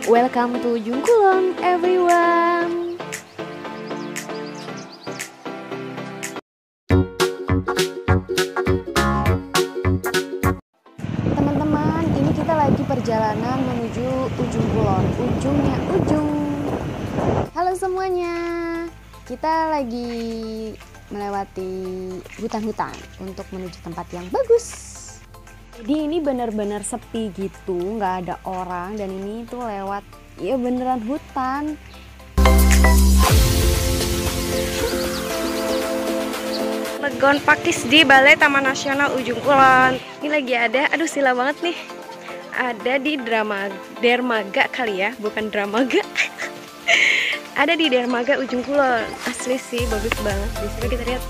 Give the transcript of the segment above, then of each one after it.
Welcome to Ujung Kulon, everyone. Teman-teman, ini kita lagi perjalanan menuju Ujung Kulon, ujungnya ujung. Halo semuanya, kita lagi melewati hutan-hutan untuk menuju tempat yang bagus. Jadi ini benar-benar sepi gitu, nggak ada orang, dan ini tuh lewat ya beneran hutan. Legon Pakis di Balai Taman Nasional Ujung Kulon. Ini lagi ada, aduh sila banget nih. Ada di Dermaga kali ya, bukan Dramaga. Ada di Dermaga Ujung Kulon. Asli sih, bagus banget. Di sini kita lihat.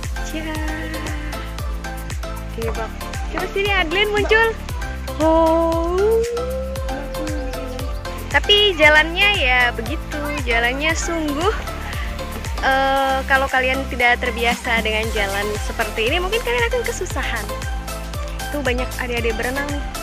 Oke, bak. Coba sini Adlin muncul. Oh. Tapi jalannya ya begitu, jalannya sungguh. Kalau kalian tidak terbiasa dengan jalan seperti ini, mungkin kalian akan kesusahan. Tuh banyak adik-adik berenang nih.